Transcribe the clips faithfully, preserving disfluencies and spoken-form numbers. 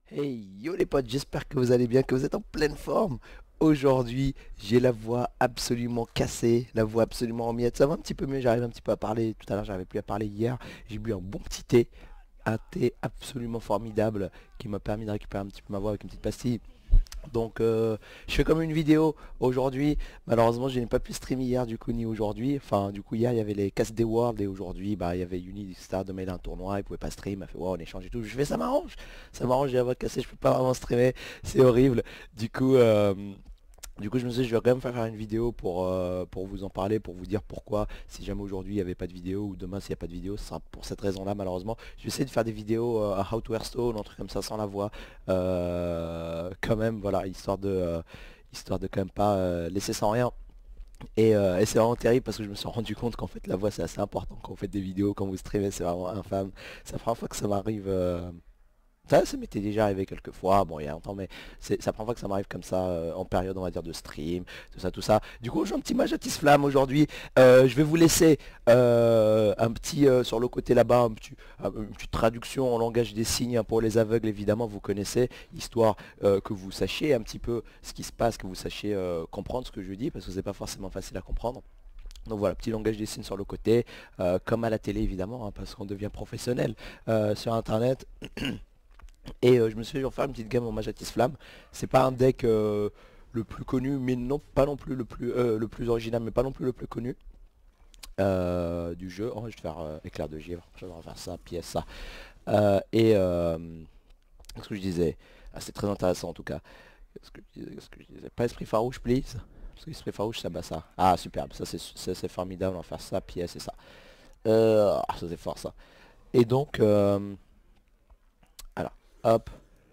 Hey yo les potes, j'espère que vous allez bien, que vous êtes en pleine forme. Aujourd'hui, j'ai la voix absolument cassée, la voix absolument en miettes. Ça va un petit peu mieux, j'arrive un petit peu à parler. Tout à l'heure, j'arrivais plus à parler hier. J'ai bu un bon petit thé, un thé absolument formidable qui m'a permis de récupérer un petit peu ma voix avec une petite pastille. Donc euh, je fais comme une vidéo aujourd'hui. Malheureusement je n'ai pas pu streamer hier du coup ni aujourd'hui. Enfin du coup hier il y avait les Casse des Worlds et aujourd'hui bah il y avait Uni Star de mêler un tournoi, il pouvait pas stream, il m'a fait ouais on échange et tout. Je fais ça m'arrange. Ça m'arrange, j'ai la voix cassée, je peux pas vraiment streamer, c'est horrible. Du coup euh, du coup je me suis dit je vais quand même faire une vidéo pour, euh, pour vous en parler, pour vous dire pourquoi si jamais aujourd'hui il n'y avait pas de vidéo ou demain s'il n'y a pas de vidéo, ce sera pour cette raison là malheureusement. Je vais essayer de faire des vidéos euh, à How to Hearthstone, un truc comme ça sans la voix. Euh, quand même voilà, histoire de euh, histoire de quand même pas euh, laisser sans rien. Et, euh, et c'est vraiment terrible parce que je me suis rendu compte qu'en fait la voix c'est assez important quand vous faites des vidéos, quand vous streamez, c'est vraiment infâme. C'est la première fois que ça m'arrive. euh, ça, ça m'était déjà arrivé quelques fois, bon il y a longtemps, mais c'est c'est la première fois que ça m'arrive comme ça, euh, en période on va dire de stream, tout ça, tout ça. Du coup j'ai un petit match à Tisflamme aujourd'hui. Euh, je vais vous laisser euh, un petit euh, sur le côté là-bas, un petit, un- une petite traduction en langage des signes hein, pour les aveugles, évidemment vous connaissez, histoire euh, que vous sachiez un petit peu ce qui se passe, que vous sachiez euh, comprendre ce que je dis, parce que c'est pas forcément facile à comprendre. Donc voilà, petit langage des signes sur le côté, euh, comme à la télé évidemment, hein, parce qu'on devient professionnel euh, sur internet. Et euh, je me suis dit, je vais faire une petite game en Majatis Flamme. C'est pas un deck euh, le plus connu, mais non pas non plus le plus euh, le plus original, mais pas non plus le plus connu euh, du jeu. Oh, je vais faire euh, éclair de givre. Je vais faire ça, pièce ça. Euh, et euh, ce que je disais, ah, c'est très intéressant en tout cas. Ce que je disais, ce que je disais. Pas esprit farouche, please. Parce que esprit farouche, ça bat ça. Ah superbe, ça c'est ça, c'est formidable. On va faire ça, pièce et ça. Euh, ah, ça c'est fort ça. Et donc, euh, alors, hop.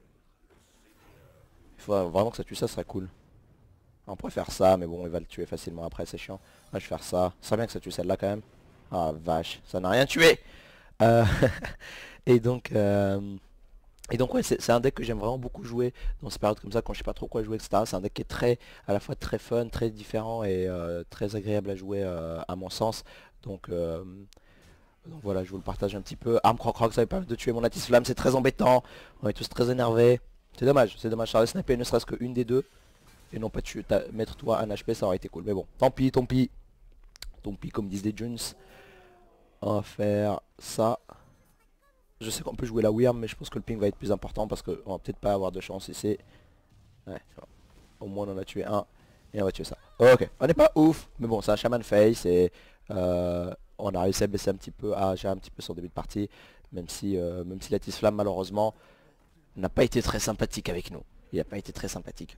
Il faut vraiment que ça tue ça, ce serait cool. On pourrait faire ça, mais bon, il va le tuer facilement après, c'est chiant. Moi, je vais faire ça. C'est bien que ça tue celle-là quand même. Ah, vache, ça n'a rien tué. Euh, et donc, euh, et donc ouais, c'est c'est un deck que j'aime vraiment beaucoup jouer dans ces périodes comme ça, quand je sais pas trop quoi jouer, et cetera. C'est un deck qui est très, à la fois très fun, très différent et euh, très agréable à jouer euh, à mon sens. Donc, euh, donc voilà, je vous le partage un petit peu. Arme croc croc, ça va permettre de tuer mon Atis Flamme, c'est très embêtant. On est tous très énervés. C'est dommage, c'est dommage, ça aurait snipé ne serait-ce qu'une des deux. Et non pas tu mettre toi un H P, ça aurait été cool. Mais bon, tant pis, tant pis. Tant pis, comme disent les Junes. On va faire ça. Je sais qu'on peut jouer la Wyrm, mais je pense que le ping va être plus important parce qu'on va peut-être pas avoir de chance ici. Ouais, au moins on en a tué un. Et on va tuer ça. Ok, on n'est pas ouf, mais bon, c'est un Shaman Face et euh, on a réussi à baisser un petit peu, à gérer un petit peu son début de partie. Même si, euh, même si la Tisflamme, malheureusement, n'a pas été très sympathique avec nous. Il n'a pas été très sympathique.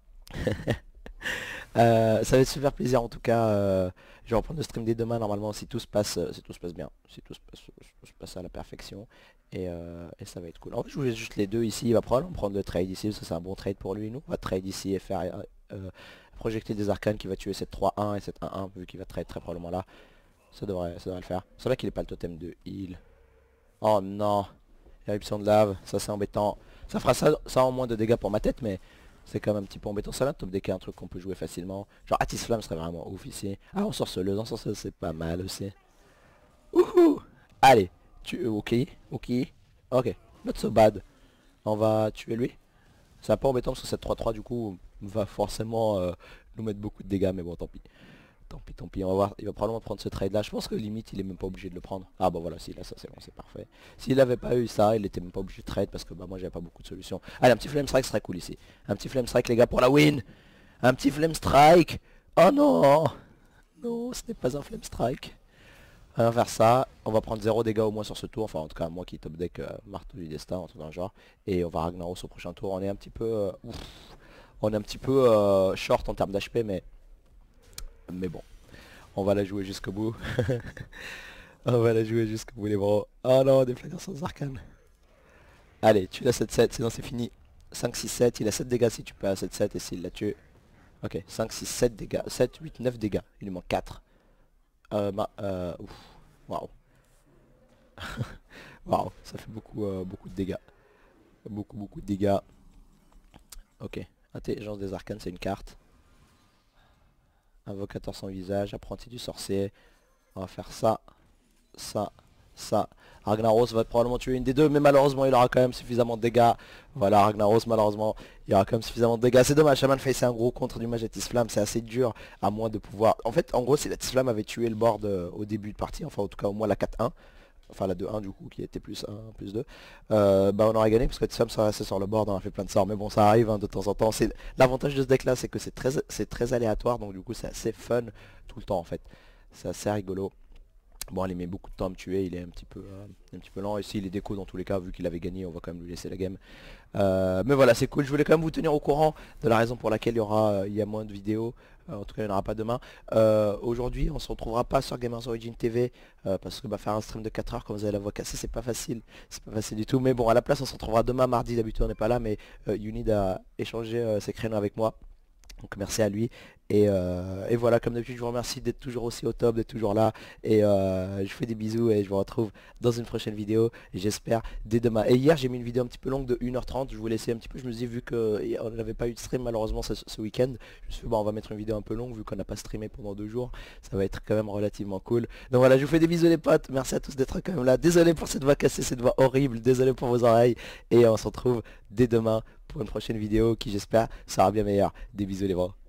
Euh, ça va être super plaisir en tout cas. Euh, je vais reprendre le stream dès demain normalement si tout se passe, euh, si tout se passe bien, si tout se passe, si tout se passe à la perfection. Et, euh, et ça va être cool. En fait je voulais juste les deux ici. Il va probablement prendre le trade ici, parce que c'est un bon trade pour lui. Nous on va trade ici et faire euh, euh, projeter des arcanes qui va tuer cette trois un et cette un un vu qu'il va trade très probablement là. Ça devrait, ça devrait le faire. C'est vrai qu'il n'est pas le totem de heal. Oh non, éruption de lave, ça c'est embêtant. Ça fera ça, ça en moins de dégâts pour ma tête, mais c'est quand même un petit peu embêtant. Ça là, top deck est un truc qu'on peut jouer facilement. Genre Atis Flamme serait vraiment ouf ici. Ah, en sorceleuse, en sorceleuse c'est pas mal aussi. Ouhou. Allez, tu... euh, ok, ok, ok, not so bad. On va tuer lui. C'est un peu embêtant parce que cette trois trois du coup va forcément euh, nous mettre beaucoup de dégâts, mais bon tant pis. Tant pis, tant pis, on va voir. Il va probablement prendre ce trade là. Je pense que limite il est même pas obligé de le prendre. Ah bah voilà, s'il a ça c'est bon, c'est parfait. S'il avait pas eu ça, il était même pas obligé de trade parce que bah moi j'avais pas beaucoup de solutions. Allez, un petit flame strike serait cool ici. Un petit flame strike les gars pour la win. Un petit flame strike. Oh non. Non, ce n'est pas un flame strike. On va faire ça. On va prendre zéro dégâts au moins sur ce tour. Enfin en tout cas moi qui top deck euh, marteau du destin, en tout dans le genre. Et on va Ragnaros au prochain tour. On est un petit peu... euh, ouf. On est un petit peu euh, short en termes d'H P mais... Mais bon. On va la jouer jusqu'au bout. On va la jouer jusqu'au bout les bros. Oh non, des flaggers sans arcane. Allez, tue la sept sept, sinon c'est fini. cinq six sept, il a sept dégâts si tu peux à sept sept et s'il la tue. Ok, cinq six sept dégâts. sept huit neuf dégâts. Il lui manque quatre. Euh, bah, euh, ouf. Waouh. Waouh, ça fait beaucoup, euh, beaucoup de dégâts. Beaucoup, beaucoup de dégâts. Ok. Intelligence des arcanes, c'est une carte. Invocateur sans visage, apprenti du sorcier. On va faire ça, ça ça. Ragnaros va probablement tuer une des deux, mais malheureusement il aura quand même suffisamment de dégâts. Voilà, Ragnaros malheureusement, il aura quand même suffisamment de dégâts. C'est dommage, Shaman Face c'est un gros contre du Majetis Flamme, c'est assez dur, à moins de pouvoir... En fait, en gros, si la Flamme avait tué le board euh, au début de partie, enfin en tout cas au moins la quatre un, enfin la deux un du coup, qui était plus un, plus deux, euh, bah on aurait gagné parce que la Flamme serait restée sur le board, on a fait plein de sorts. Mais bon, ça arrive hein, de temps en temps. L'avantage de ce deck là, c'est que c'est très, c'est très aléatoire, donc du coup c'est assez fun tout le temps en fait. C'est assez rigolo. Bon, il met beaucoup de temps à me tuer, il est un petit peu, euh, un petit peu lent. Et s'il est déco dans tous les cas, vu qu'il avait gagné, on va quand même lui laisser la game. Euh, mais voilà, c'est cool. Je voulais quand même vous tenir au courant de la raison pour laquelle il y aura, euh, il y a moins de vidéos. Euh, en tout cas, il n'y en aura pas demain. Euh, Aujourd'hui, on se retrouvera pas sur Gamers Origin T V euh, parce que bah, faire un stream de quatre heures quand vous avez la voix cassée, c'est pas facile. C'est pas facile du tout. Mais bon, à la place, on se retrouvera demain mardi. D'habitude, on n'est pas là, mais euh, Unid a échangé euh, ses créneaux avec moi. Donc merci à lui. Et, euh, et voilà, comme d'habitude, je vous remercie d'être toujours aussi au top, d'être toujours là. Et euh, je vous fais des bisous et je vous retrouve dans une prochaine vidéo. J'espère dès demain. Et hier, j'ai mis une vidéo un petit peu longue de une heure trente. Je vous laissais un petit peu. Je me suis dit, vu qu'on n'avait pas eu de stream malheureusement ce, ce week-end, je me suis dit, bon, on va mettre une vidéo un peu longue vu qu'on n'a pas streamé pendant deux jours. Ça va être quand même relativement cool. Donc voilà, je vous fais des bisous les potes. Merci à tous d'être quand même là. Désolé pour cette voix cassée, cette voix horrible. Désolé pour vos oreilles. Et on se retrouve dès demain pour une prochaine vidéo qui j'espère sera bien meilleure. Des bisous les bros.